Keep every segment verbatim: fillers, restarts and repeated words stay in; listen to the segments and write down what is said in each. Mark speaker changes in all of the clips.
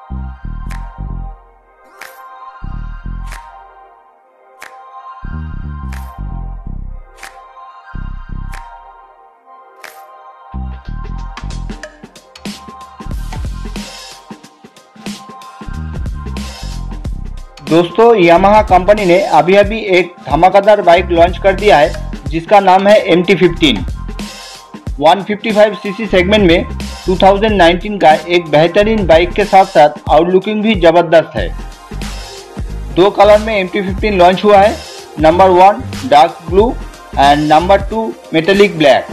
Speaker 1: दोस्तों Yamaha company ने अभी अभी एक धमाकेदार बाइक लॉन्च कर दिया है जिसका नाम है एम टी फिफ्टीन। एक सौ पचपन सीसी सेगमेंट में दो हज़ार उन्नीस का एक बेहतरीन बाइक के साथ साथ आउटलुकिंग भी जबरदस्त है। दो कलर में एम टी फिफ्टीन लॉन्च हुआ है, number one dark blue and number two metallic black.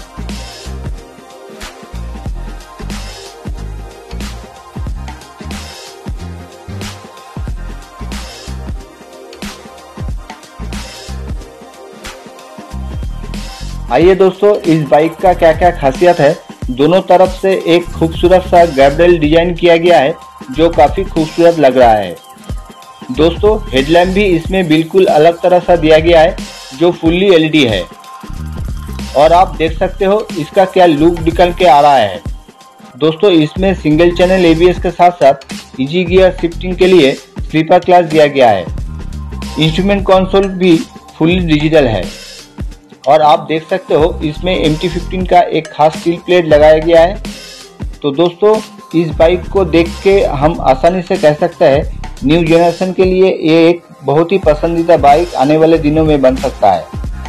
Speaker 1: आइए दोस्तों, इस बाइक का क्या क्या खासियत है। दोनों तरफ से एक खूबसूरत सा गार्डरेल डिजाइन किया गया है जो काफी खूबसूरत लग रहा है। दोस्तों हेडलैम्प भी इसमें बिल्कुल अलग तरह सा दिया गया है जो फुल्ली एल ई डी है और आप देख सकते हो इसका क्या लुक निकल के आ रहा है। दोस्तों इसमें single channel A B S के साथ साथ इजी गियर शिफ्टिंग के लिए स्लीपर क्लास दिया गया है। इंस्ट्रूमेंट कंसोल भी फुल्ली डिजिटल है और आप देख सकते हो इसमें एम टी फिफ्टीन का एक खास स्टील प्लेट लगाया गया है। तो दोस्तों इस बाइक को देख के हम आसानी से कह सकते हैं न्यू जनरेशन के लिए ये एक बहुत ही पसंदीदा बाइक आने वाले दिनों में बन सकता है।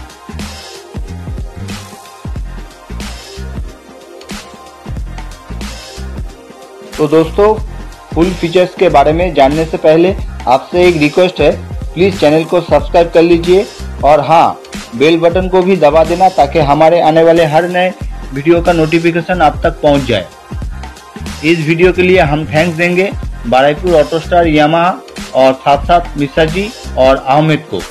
Speaker 1: तो दोस्तों फुल फीचर्स के बारे में जानने से पहले आपसे एक रिक्वेस्ट है, प्लीज चैनल को सब्सक्राइब कर लीजिए और हाँ बेल बटन को भी दबा देना ताकि हमारे आने वाले हर नए वीडियो का नोटिफिकेशन आप तक पहुंच जाए। इस वीडियो के लिए हम थैंक्स देंगे बारुईपुर ऑटो स्टार यामाहा और साथ साथ मिश्रा जी और अहमद को।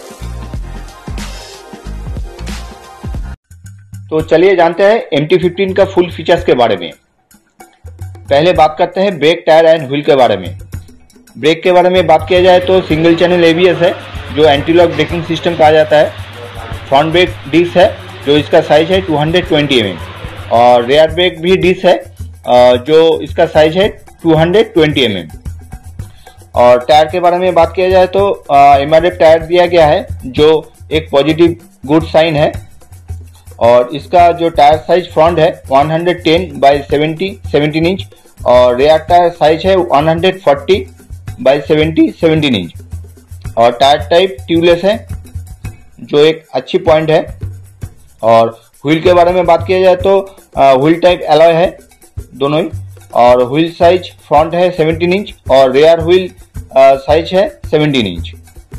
Speaker 1: तो चलिए जानते हैं एम टी फिफ्टीन का फुल फीचर्स के बारे में। पहले बात करते हैं ब्रेक, टायर एंड व्हील के बारे में। ब्रेक के बारे में बात किया जाए तो single channel A B S है जो एंटी लॉक ब्रेकिंग सिस्टम कहा जाता है। फ्रंट ब्रेक डिस्क है जो इसका साइज है दो सौ बीस एम एम और रेयर ब्रेक भी डिस्क है जो इसका साइज है दो सौ बीस एम एम। और टायर के बारे में बात किया जाए तो एम आर एफ टायर दिया गया है जो एक पॉजिटिव गुड साइन है और इसका जो टायर साइज फ्रंट है एक सौ दस बाई सत्तर सत्रह इंच और रेयर टायर साइज है एक सौ चालीस बाई सत्तर सत्रह इंच और टायर टाइप ट्यूबलेस है जो एक अच्छी पॉइंट है। और व्हील के बारे में बात किया जाए तो व्हील टाइप एलॉय है दोनों ही और व्हील साइज फ्रंट है सत्रह इंच और रेयर व्हील साइज है सत्रह inch.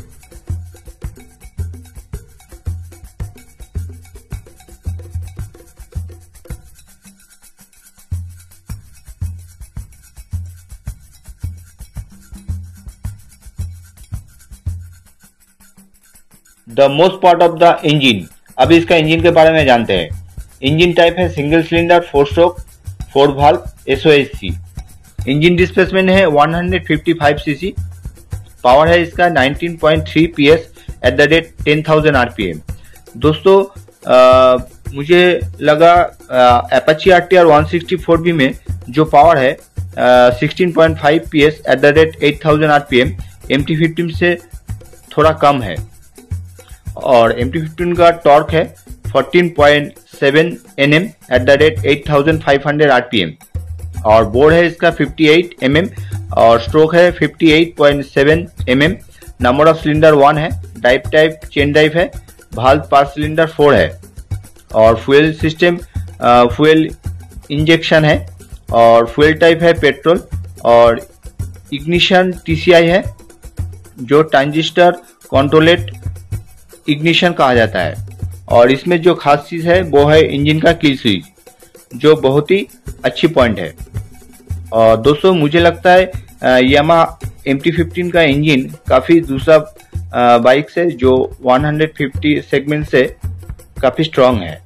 Speaker 1: The most part of the engine. अभी इसका इंजन के बारे में जानते हैं। इंजन टाइप है single cylinder four stroke four valve S O H C. Engine displacement है एक सौ पचपन सीसी। पावर है इसका उन्नीस पॉइंट तीन P S at the rate दस हज़ार आर पी एम। दोस्तों आ, मुझे लगा अपाची आर टी आर एक सौ चौंसठ बी में जो पावर है सोलह पॉइंट पाँच P S at the rate आठ हज़ार R P M M T fifteen से थोड़ा कम है और एम टी फिफ्टीन का टॉर्क है चौदह पॉइंट सात N M at the rate आठ हज़ार पाँच सौ आर पी एम और बोर्ड है इसका अट्ठावन एम एम और स्ट्रोक है अट्ठावन पॉइंट सात M M. Number of cylinder one है, ड्राइव टाइप चेन ड्राइव है, वाल्व पांच सिलेंडर फोर है और फ्यूल सिस्टम फ्यूल इंजेक्शन है और फ्यूल टाइप है पेट्रोल और इग्निशन टी सी आई है जो ट्रांजिस्टर कंट्रोलेट इग्निशन कहा जाता है। और इसमें जो खास चीज है वो है इंजन का किल स्विच जो बहुत ही अच्छी पॉइंट है। और दोस्तों मुझे लगता है यामाहा एम टी फिफ्टीन का इंजन काफी दूसरा बाइक से जो एक सौ पचास सेगमेंट से काफी स्ट्रांग है।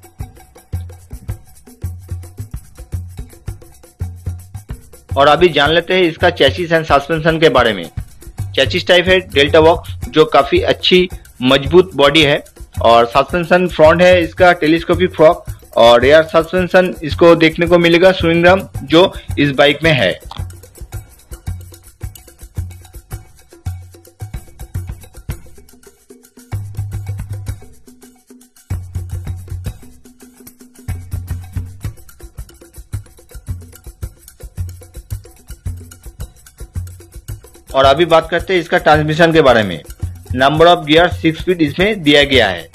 Speaker 1: और अभी जान लेते हैं इसका चैसिस एंड सस्पेंशन के बारे में। चैसिस टाइप है डेल्टा बॉक्स जो काफी अच्छी मजबूत बॉडी है और सस्पेंशन फ्रंट है इसका टेलीस्कोपिक फ्रॉक और रेयर सस्पेंशन इसको देखने को मिलेगा स्विंग ड्रम जो इस बाइक में है। और अभी बात करते हैं इसका ट्रांसमिशन के बारे में। Number of gear six speed इसमें दिया गया है।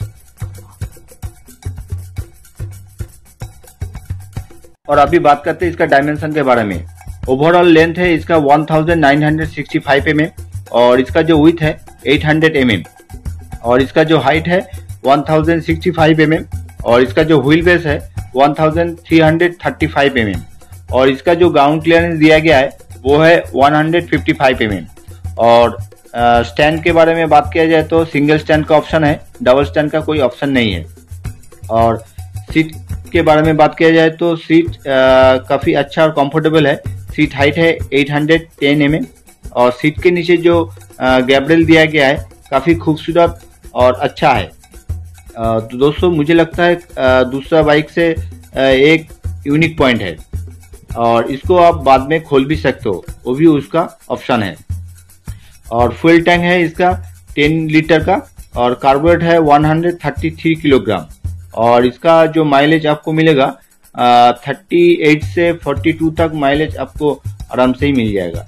Speaker 1: और अभी बात करते हैं इसका डायमेंशन के बारे में। ओवरऑल लेंथ है इसका one thousand nine hundred sixty five M M और इसका जो विड्थ है एट हंड्रेड एम एम और इसका जो हाइट है one thousand sixty five M M और इसका जो व्हील बेस है one thousand three hundred thirty five M M और इसका जो ग्राउंड क्लियरेंस दिया गया है वो है one hundred fifty five M M. और स्टैंड के बारे में बात किया जाए तो सिंगल स्टैंड का ऑप्शन है, डबल स्टैंड का कोई ऑप्शन नहीं है। और सीट के बारे में बात किया जाए तो सीट काफ़ी अच्छा और कंफर्टेबल है। सीट हाइट है eight hundred ten M M और सीट के नीचे जो गैब्रेल दिया गया है काफ़ी खूबसूरत और अच्छा है। तो दोस्तों मुझे लगता है दूसरा बाइक से एक यूनिक पॉइंट है और इसको आप बाद में खोल भी सकते हो, वो भी उसका ऑप्शन है। और फ्यूल टैंक है इसका टेन लीटर का और कार्बोरेट है one hundred thirty three kilogram और इसका जो माइलेज आपको मिलेगा थर्टी एट से फोर्टी टू तक माइलेज आपको आराम से ही मिल जाएगा।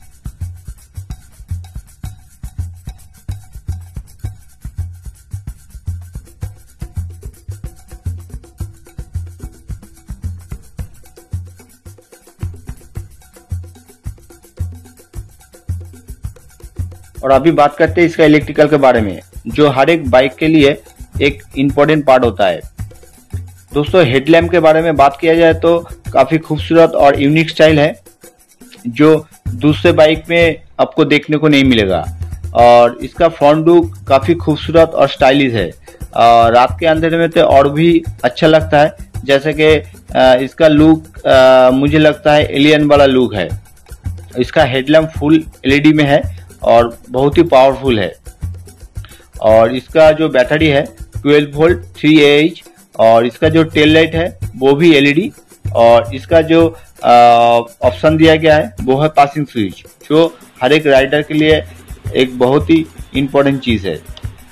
Speaker 1: और अभी बात करते हैं इसका इलेक्ट्रिकल के बारे में, जो हर एक बाइक के लिए एक इम्पोर्टेंट पार्ट होता है। दोस्तों हेडलैम्प के बारे में बात किया जाए तो काफ़ी खूबसूरत और यूनिक स्टाइल है जो दूसरे बाइक में आपको देखने को नहीं मिलेगा। और इसका फ्रंट लुक काफ़ी खूबसूरत और स्टाइलिश है और रात के अंधेरे में तो और भी अच्छा लगता है, जैसे कि इसका लुक मुझे लगता है एलियन वाला लुक है। इसका हेडलैम्प फुल एलईडी में है और बहुत ही पावरफुल है। और इसका जो बैटरी है twelve volt three A H और इसका जो टेल लाइट है वो भी एलईडी और इसका जो ऑप्शन दिया गया है वो है पासिंग स्विच, जो हर एक राइडर के लिए एक बहुत ही इम्पोर्टेंट चीज़ है।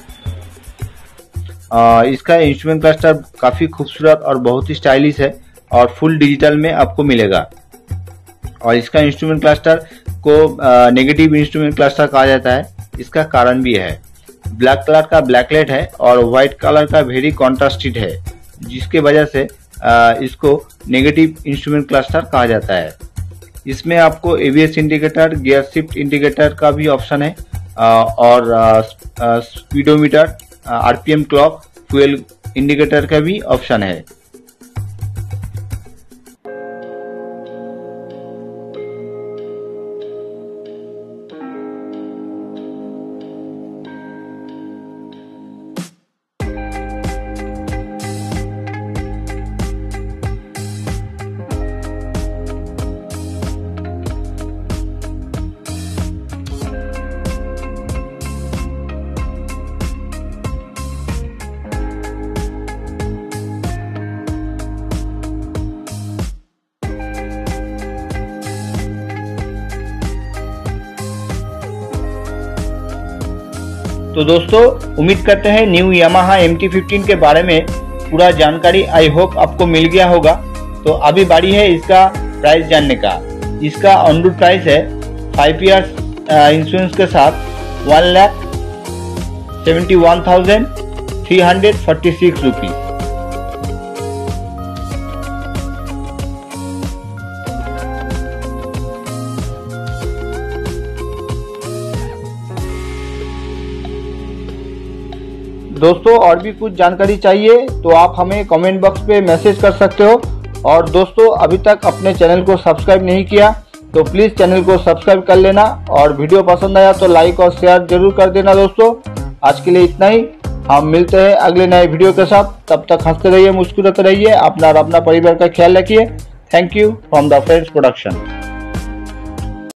Speaker 1: आ, इसका इंस्ट्रूमेंट क्लस्टर काफ़ी खूबसूरत और बहुत ही स्टाइलिश है और फुल डिजिटल में आपको मिलेगा। और इसका इंस्ट्रूमेंट क्लस्टर को नेगेटिव इंस्ट्रूमेंट क्लस्टर कहा जाता है, इसका कारण भी है। ब्लैक कलर का ब्लैकलाइट है और व्हाइट कलर का वेरी कॉन्ट्रास्टेड है, जिसके वजह से आ, इसको नेगेटिव इंस्ट्रूमेंट क्लस्टर कहा जाता है। इसमें आपको ABS indicator, gear shift indicator का भी ऑप्शन है आ, और आ, आ, speedometer, RPM clock, fuel indicator का भी ऑप्शन है। तो दोस्तों उम्मीद करते हैं new Yamaha M T fifteen के बारे में पूरा जानकारी आई होप आपको मिल गया होगा। तो अभी बारी है इसका प्राइस जानने का। इसका ऑन रोड प्राइस है फाइव ईयर्स इंश्योरेंस के साथ one lakh seventy one thousand three hundred forty six rupees. दोस्तों और भी कुछ जानकारी चाहिए तो आप हमें कमेंट बॉक्स पे मैसेज कर सकते हो। और दोस्तों अभी तक अपने चैनल को सब्सक्राइब नहीं किया तो प्लीज़ चैनल को सब्सक्राइब कर लेना और वीडियो पसंद आया तो लाइक और शेयर जरूर कर देना। दोस्तों आज के लिए इतना ही, हम मिलते हैं अगले नए वीडियो के साथ। तब तक हंसते रहिए, मुस्कुराते रहिए, अपना और अपना परिवार का ख्याल रखिए। Thank you from the friends production.